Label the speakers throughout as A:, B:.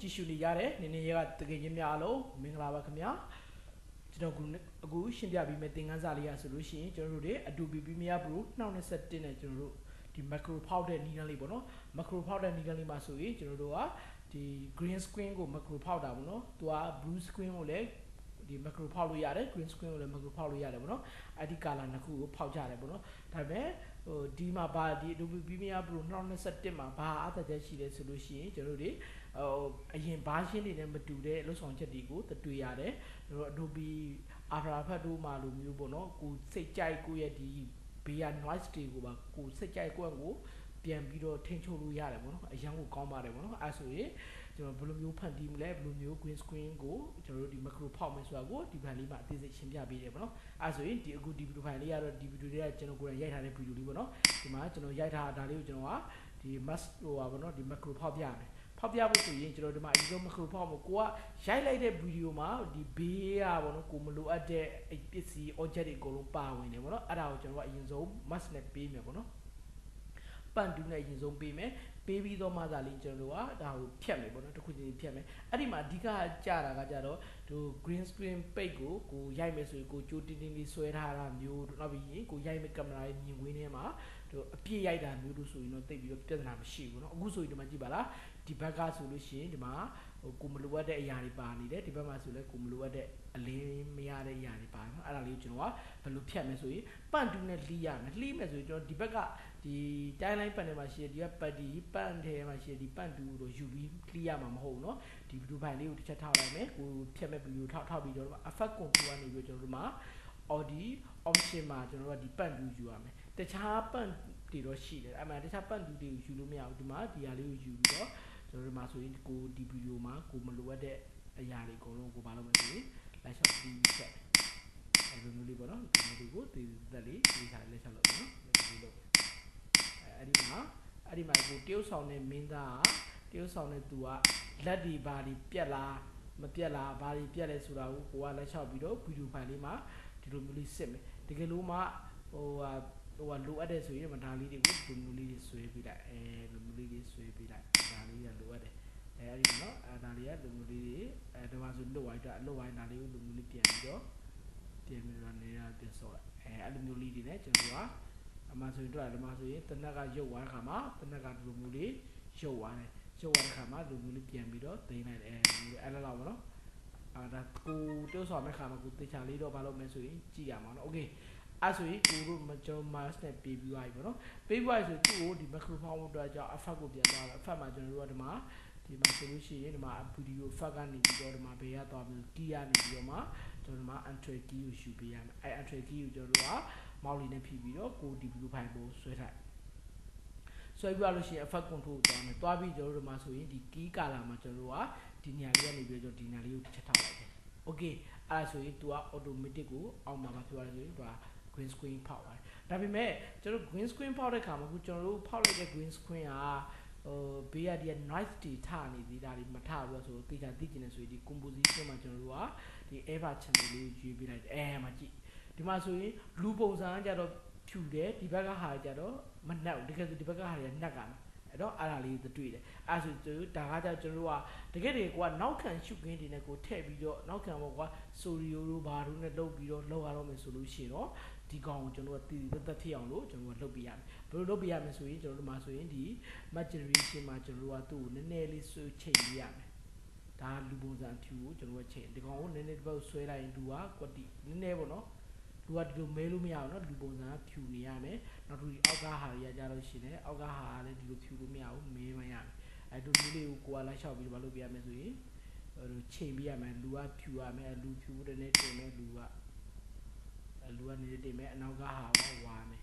A: tissue နေရတယ်နည်းနည်းရတကယ်ချင်းများလို့မင်္ဂလာပါခင်ဗျာကျွန်တော်အခုရှင်းပြပေးမယ့်သင်ခန်းစာလေးရဆိုလို့ရှိရင်ကျွန်တော်တို့တွေ Adobe Premiere Pro 2021နဲ့ကျွန်တော်တို့ဒီ macro ဖောက်တဲ့နည်းလမ်းလေးပေါ့နော် macro ဖောက်တဲ့နည်းလမ်းလေးမှာဆိုရင်ကျွန်တော်တို့ကဒီ green screen ကို macro ဖောက်တာပေါ့နော်သူက blue screen ကိုလည်းဒီ macro ဖောက်လို့ရတယ် green screen ကိုလည်း macro ဖောက်လို့ရတယ်ပေါ့နော်အဲ့ဒီ color နှစ်ခုကိုဖောက်ကြတယ်ပေါ့နော်ဒါပေမဲ့ဒီမှာဘာဒီ Adobe Premiere Pro 2021မှာဘာအသက်သက်ရှိလဲဆိုလို့ရှိရင်ကျွန်တော်တို့အရင် version တွေနဲ့မတူတဲ့လောက်ဆောင်ချက်တွေကိုတွေ့ရတယ်ကျွန်တော် Adobe After Effects တို့မှာလိုမျိုးပေါ့နော်ကိုစိတ်ကြိုက်ကိုရဲ့ဒီဘေးက noise တွေကိုပါကိုစိတ်ကြိုက်ကိုယ့်ကိုပြန်ပြီးတော့ထိန်းချုပ်လို့ရတယ်ပေါ့နော်အရင်ကကောင်းပါတယ်ပေါ့နော်အဲဆိုရင်ကျွန်တော်ဘယ်လိုမျိုးဖန်တီးမလဲဘယ်လိုမျိုး green screen ကိုကျွန်တော်တို့ဒီ macro ဖောက်မယ်ဆိုတာကိုဒီ file လေးမှာအသေးစိတ်ရှင်းပြပေးတယ်ပေါ့နော်အဲဆိုရင်ဒီအခုဒီ video file လေးကတော့ဒီ video လေးကကျွန်တော်ကိုယ်တိုင်ရိုက်ထားတဲ့ video လေးပေါ့နော်ဒီမှာကျွန်တော်ရိုက်ထားတာလေးကိုကျွန်တော်ကဒီ mask ဟိုပါပေါ့နော်ဒီ macro ဖောက်ပြရမယ်ဖောက်ပြဖို့ဆိုရင်ကျွန်တော်ဒီမှာအရင်ဆုံး macro ဖောက်ဖို့ကိုကရိုက်လိုက်တဲ့ video မှာဒီဘေးကပေါ့နော်ကိုမလိုအပ်တဲ့ပစ္စည်း object တွေအကုန်လုံးပါဝင်တယ်ပေါ့နော်အဲ့ဒါကိုကျွန်တော်ကအရင်ဆုံး mask နဲ့ပေးမယ်ပေါ့နော်ပန်တူနဲ့အရင်ဆုံးပေးမယ်ပေးပြီးတော့မှသာလေးကျွန်တော်တို့ကဒါကိုဖြတ်မယ်ပေါ့နော်တစ်ခုချင်းဖြတ်မယ်အဲ့ဒီမှာအဓိကကြာတာကကြတော့ဒီ green screen page ကိုရိုက်မယ်ဆိုရင်ကိုကြိုတင်းတင်းလေးဆွဲထားတာမျိုးနောက်ပြီးရင်ကိုရိုက်မဲ့ကင်မရာရဲ့မြင်ကွင်းထဲမှာအပြည့်ရိုက်တာမျိုးလို့ဆိုရင်တော့တိတ်ပြီးတော့ပြဿနာမရှိဘူးเนาะအခုဆိုရင်ဒီမှာကြည့်ပါလားဒီဘက်ကဆိုလို့ရှိရင်ဒီမှာကိုမလိုအပ်တဲ့အရာတွေပါနေတယ်ဒီဘက်မှာဆိုလဲကိုမလိုအပ်တဲ့အလင်းမရတဲ့အရာတွေပါเนาะအဲ့ဒါလေးကိုကျွန်တော်ကဘယ်လိုဖြတ်မယ်ဆိုရင်ပန့်တူနဲ့လှီးရမယ်လှီးမယ်ဆိုရင်ကျွန်တော်ဒီဘက်ကဒီ timeline ပန်ထဲမှာရှိတဲ့ဒီကပတ်ဒီပန့်ထဲမှာရှိတဲ့ဒီပန့်တူကိုယူပြီးလှီးရမှာမဟုတ်ဘူးเนาะဒီ video file လေးကိုတစ်ချက်ထောက်လိုက်မယ်ကိုဖြတ်မဲ့ video ထောက်ပြီးတော့ effect control ကနေပြီးကျွန်တော်တို့မှာ audio option မှာကျွန်တော်တို့ကဒီပန့်တူယူရမယ်တခြားပန့်တွေတော့ရှိတယ်အဲ့မှာတခြားပန့်တူတွေကိုယူလို့မရဘူးဒီမှာဒီဟာလေးကိုယူပြီးတော့ကျွန်တော်တို့မှာဆိုရင်ကိုဒီ video မှာကိုမလိုအပ်တဲ့အရာတွေအကုန်လုံးကိုဘာလို့မဆိုရင်လိုက်ရှော့ပြီးချက်အဲ့လိုမျိုးလေးပေါ့နော်ဒီမျိုးတွေကိုတည်တက်လေးဒီစားလက်ချက်လို့ပေါ့နော်ဒီလိုအဲ့ဒီမှာကိုတရုပ်ဆောင်တဲ့မင်းသားတရုပ်ဆောင်တဲ့သူကလက်ဒီဘာဒီပြက်လားမပြက်လားဘာဒီပြက်လဲဆိုတာကိုကလက်လျှောက်ပြီးတော့ video file လေးမှာဒီလိုမျိုးလေးစစ်မယ်တကယ်လို့မှဟိုလိုအပ်တဲ့ဆိုရင်ဒါလေးတွေကိုလိုမျိုးလေးတွေဆွဲပေးလိုက်လိုမျိုးလေးတွေဆွဲပေးလိုက်ဒါလေးကလိုအပ်တယ်အဲ့ဒီနော်ဒါလေးကလိုမျိုးလေးတွေဒီမှာဆိုလွတ်ဝိုင်းဒါလေးကိုလိုမျိုးလေးပြန်ပြီးတော့နေတာပြန်ဆော့လိုက်အဲ့လိုမျိုးလေးတွေနဲ့ကျွန်တော်ကအမှဆိုရင်တွေ့တယ်ဒီမှာဆိုရင်တနက်ကရုပ်သွားတဲ့ခါမှာတနက်ကဒီလိုမျိုးလေးရုပ်သွားတဲ့ခါမှာလိုမျိုးလေးပြန်ပြီးတော့သိမ်းလိုက်တယ်အဲ့လိုပေါ့နော်ဒါကိုတိုးဆောင်မဲ့ခါမှာကိုတေချာလေးတော့မလုပ်မယ်ဆိုရင်ကြည့်ရမှာနော်โอเคအဲ့ဆိုရင်ကိုတို့ကျွန်တော် mouse နဲ့ပေးပြီးသွားပြီပေါ့နော်ပေးပြီးသွားဆိုသူ့ကိုဒီ macro ဖောင်းဖို့အတွက်ကြောင့် effect ကိုပြန်သွားတယ် effect မှာကျွန်တော်တို့ကဒီမှာဆိုလို့ရှိရင်ဒီမှာ video effect ကနေပြီးတော့ဒီမှာဘယ်ရသွားပြီး key ရနေပြီးတော့မှကျွန်တော်ဒီမှာ entry key ကိုယူပေးရမယ်အဲ့ entry key ကိုကျွန်တော်တို့က mouse လေးနဲ့ဖြည့်ပြီးတော့ကိုဒီ video file ကိုဆွဲထားဆွဲပြလို့ရှိရင် effect control ကိုသွားမယ်သွားပြီးကျွန်တော်တို့ဒီမှာဆိုရင်ဒီ key color မှာကျွန်တော်တို့ကဒီနေရာလေးကနေပြီးတော့ဒီနေရာလေးကိုတစ်ချက်ထောက်လိုက်တယ် okay အဲ့ဒါဆိုရင် तू က automatic ကိုအောက်မှာမပြောရဆိုရင် तू က green screen ဖောက်ပါတယ်ဒါပေမဲ့ကျွန်တော် green screen ဖောက်တဲ့ခါမှာအခုကျွန်တော်တို့ဖောက်လိုက်တဲ့ green screen ကဘေးရဒီ noise တွေထနေသေးတာဒီမထဘူးဆိုတော့တေချာသိကျင်နေဆိုရင်ဒီ composition မှာကျွန်တော်တို့ကဒီ ever channel လေးကိုရွေးပေးလိုက်တယ်မှာကြည့်ဒီမှာဆိုရင်လူပုံစံကကြတော့ဖြူတယ်ဒီဘက်ကဟာကြတော့မနှက်ဘူးတကယ်ဆိုဒီဘက်ကဟာတွေနှက်ကမယ်အဲ့တော့အဲ့ဒါလေးတွေ့တယ်အဲ့ဆိုဒါကကြကျွန်တော်တို့ကတကယ်တည်းကိုကနောက်ခံရှုပ်ခင်းတွေနဲ့ကိုထည့်ပြီးတော့နောက်ခံပေါ့ကွာဆိုရီယိုတို့ဘာတို့နဲ့လုပ်ပြီးတော့လောက်ရတော့မယ်ဆိုလို့ရှိရင်တော့ဒီကောင်ကိုကျွန်တော်တို့ကတည်တတ်ဖြစ်အောင်လို့ကျွန်တော်တို့လုပ်ပြရမယ်ဘယ်လိုလုပ်ပြရမလဲဆိုရင်ကျွန်တော်တို့မှာဆိုရင်ဒီ match generation မှာကျွန်တော်တို့ကသူ့ကိုနည်းနည်းလေးဆွဲချိန်ပြရမယ်ဒါလူပုံစံဖြူကိုကျွန်တော်တို့ချိန်ဒီကောင်ကိုနည်းနည်းတစ်ပတ်ဆွဲလိုက်ရင်လူကကွက်တီနည်းနည်းပေါ့နော်လူကဒီလိုမဲလို့မရဘူးเนาะလူပုံစံဖြူနေရမယ်နောက်ဒီအောက်ကဟာတွေကကြလို့ရှိရင်အောက်ကဟာကလည်းဒီလိုဖြူလို့မရဘူးမဲမရမယ်အဲ့လိုမျိုးလေးကိုကိုကလိုက်လျှောက်ပြီးဘာလုပ်ပြရမလဲဆိုရင်ချိန်ပြရမယ်လူကဖြူရမယ်လူဖြူတဲ့နဲ့တင်မယ်လူကနေတင်မယ်အနောက်ကဟာကဝါမယ်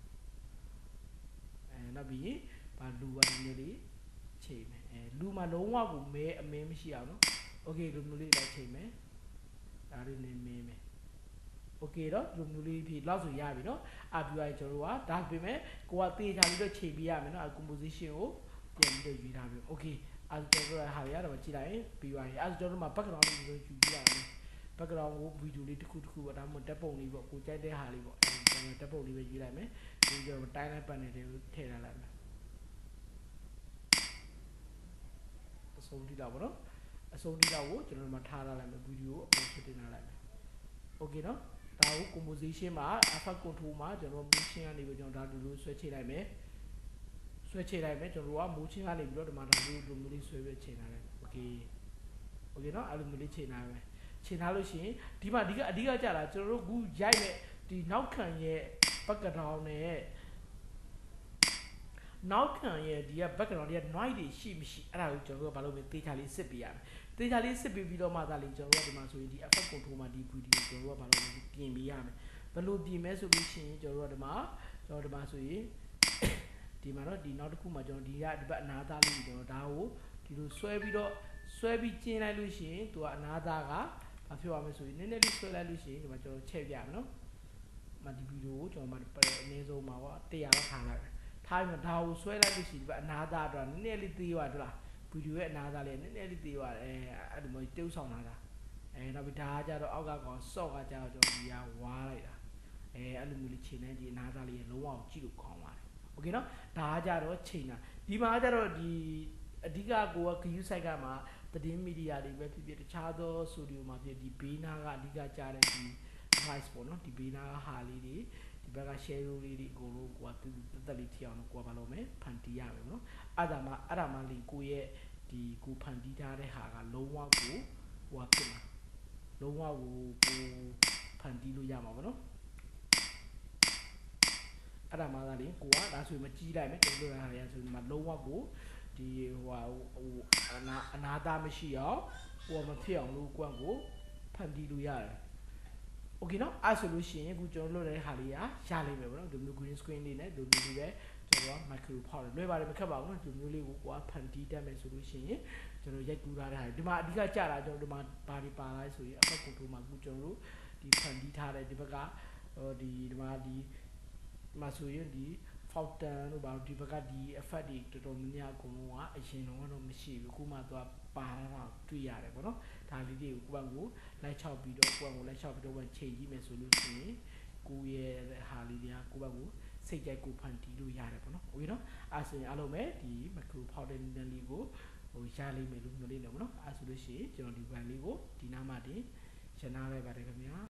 A: နောက်ပြီးဘာလူကနည်းနည်းလေးချိန်မယ်လူမှာလုံးဝကိုမဲအမင်းမရှိအောင်เนาะโอเคလူမျိုးလေးလိုက်ချိန်မယ်ဒါလေးနေမင်းမယ်โอเคတော့လူမျိုးလေးဖြစ်လောက်ဆိုရပြီเนาะအပြူရကျွန်တော်တို့ကဒါပြင်မဲ့ကိုကတေချာပြီးတော့ချိန်ပြရမယ်เนาะ composition ကိုပြန်ပြီးတော့ယူထားပြီโอเคအဲ့ကျွန်တော်တို့ဟာရတော့ကြည့်လိုက်ပြီးသွားပြီအဲ့ကျွန်တော်တို့မှာ background လေးကိုယူပြရမယ် background ကို video လေးတစ်ခုပေါ့ဒါမှမဟုတ်တက်ပုံလေးပေါ့ကိုကြိုက်တဲ့ဟာလေးပေါ့ကျွန်တော်တက်ပုံလေးပဲယူလိုက်မယ်ပြီးတော့ timeline ပတ်နေတယ်ကိုထည့်ထားလိုက်မယ်အဆုံးထိလာပေါ့နော်အဆုံးထိတော့ကိုကျွန်တော်တို့မှာထားထားလိုက်မယ်ဗီဒီယိုအပေါ်ဆွတင်ထားလိုက်မယ် okay နော်ဒါကို composition မှာ effect control မှာကျွန်တော် motion ကနေပြီးကျွန်တော်ဒါလိုဆွဲချိန်လိုက်မယ်ဆွဲချိန်လိုက်မယ်ကျွန်တော်တို့က motion ကနေပြီးတော့ဒီမှာဒါလိုမျိုးလေးဆွဲပြီးချိန်ထားလိုက် okay okay နော်အဲ့လိုမျိုးလေးချိန်ထားမယ်ချိန်ထားလို့ရှိရင်ဒီမှာအဓိကကြာတာကျွန်တော်တို့ခုရိုက်မဲ့ဒီနောက်ခံရဲ့ background နဲ့နောက်ခံရဲ့ဒီက background တွေက noise တွေရှိမရှိအဲ့ဒါကိုကျွန်တော်တို့ကဘာလို့လဲတေချာလေးစစ်ပေးရမယ်တေချာလေးစစ်ပေးပြီးတော့မှသာလေကျွန်တော်တို့ကဒီမှာဆိုရင်ဒီ effect control မှာဒီ video ကျွန်တော်တို့ကဘာလို့လဲပြင်ပေးရမယ်ဘယ်လိုပြင်မဲဆိုလို့ရှိရင်ကျွန်တော်တို့ကဒီမှာဆိုရင်ဒီမှာတော့ဒီနောက်တစ်ခုမှာကျွန်တော်ဒီဘက်အနာသားလေးကျွန်တော်ဒါကိုဒီလိုဆွဲပြီးကျင်းလိုက်လို့ရှိရင်သူကအနာသားကဘာဖြစ်သွားမလဲဆိုရင်နည်းနည်းလေးဆွဲလိုက်လို့ရှိရင်ဒီမှာကျွန်တော်ချက်ပြမယ်နော်မှာဒီဗီဒီယိုကိုကျွန်တော်မှာအနည်းဆုံးမှာပေါ့100လောက်ထားလိုက်ထားပြီးတော့ဒါကိုဆွဲလိုက်လို့ရှိရင်ဒီဘက်အနာသားအတွက်နည်းနည်းလေးသေးသွားတယ်လားဗီဒီယိုရဲ့အနာသားလေးနည်းနည်းလေးသေးသွားတယ်အဲ့ဒီမျိုးတုပ်ဆောင်လာတာနောက်ပြီးဒါကကြတော့အောက်ကကောင် soft ကကြတော့ကျွန်တော်ဒီကဝါးလိုက်တာအဲ့လိုမျိုးလေးချိန်နေဒီအနာသားလေးလုံးဝကြည့်လို့ကောင်းပါတယ်โอเคเนาะဒါကကြတော့ချိန်တာဒီမှာကြတော့ဒီအဓိကကိုက view site ကမှာသတင်းမီဒီယာတွေပဲဖြစ်ဖြစ်တခြားသော studio မှာဖြစ်ဒီဘေးနာကအဓိကကြားတဲ့ဒီ device ပေါ့เนาะဒီဘေးနာကဟာလေးတွေဒီဘက်က share လေးတွေအကုန်လုံးကိုကတက်လေးထီအောင်တော့ကိုကဘာလုပ်မလဲဖန်တီးရမယ်ပေါ့เนาะအဲ့ဒါမှလီကိုရဲ့ဒီကိုဖန်တီးထားတဲ့ဟာကလုံးဝကိုဟိုဖြစ်မှာလုံးဝကိုဖန်တီးလို့ရမှာပေါ့เนาะအဲ့ဒါမှသာလေကိုကဒါဆိုရင်မကြီးလိုက်မယ်ကျွန်တော်တို့ဟာရဆိုဒီမှာလုံးဝကိုဒီဟိုအနာသားမရှိအောင်ဟိုမဖြစ်အောင်လို့ကိုဖန်တီးလို့ရတယ်โอเคเนาะအဲ့ဆိုလို့ရှိရင်အခုကျွန်တော်တို့တဲ့ဟာလေးရလိမ့်မယ်ပေါ့နော်ဒီမျိုး green screen လေးနဲ့ဒီမျိုးလေးပဲကျွန်တော်က micro ဖောက်တယ်လွယ်ပါတယ်မခက်ပါဘူးနော်ဒီမျိုးလေးကိုဖန်တီးတတ်မယ်ဆိုလို့ရှိရင်ကျွန်တော်ရိုက်ကူးထားတဲ့ဟာဒီမှာအဓိကကြာတာကျွန်တော်ဒီမှာဘာတွေပါလာဆိုရင်အမှတ်ကိုထိုးမှာအခုကျွန်တော်တို့ဒီဖန်တီးထားတဲ့ဒီဘက်ကဒီမှာမှာဆိုရင်ဒီ fountain တို့ဘာလို့ဒီဘက်ကဒီ effect တွေတော်တော်များများအကုန်လုံးကအရင်တော့မရှိဘူးအခုမှသွားပါလာတာတွေ့ရတယ်ပေါ့နော်ဒါလေးတွေကိုကိုယ့်ဘက်ကိုလိုက်ချောက်ပြီးတော့လိုက်ချောက်ပြီးတော့ချိန်ကြည့်မယ်ဆိုလို့ရှိရင်ကိုယ့်ရဲ့ဟာလေးတွေကကိုယ့်ဘက်ကိုစိတ်ကြိုက်ကိုဖန်တီးလို့ရတယ်ပေါ့နော်โอเคနော်အဲ့ဆိုရင်အားလုံးပဲဒီ macro powder နည်းလေးကိုရလိမ့်မယ်လို့မျှော်လင့်နေပါတော့အဲ့ဆိုလို့ရှိရင်ကျွန်တော်ဒီ brand လေးကိုဒီနားမှာတင်ရှင်းထားလိုက်ပါတယ်ခင်ဗျာ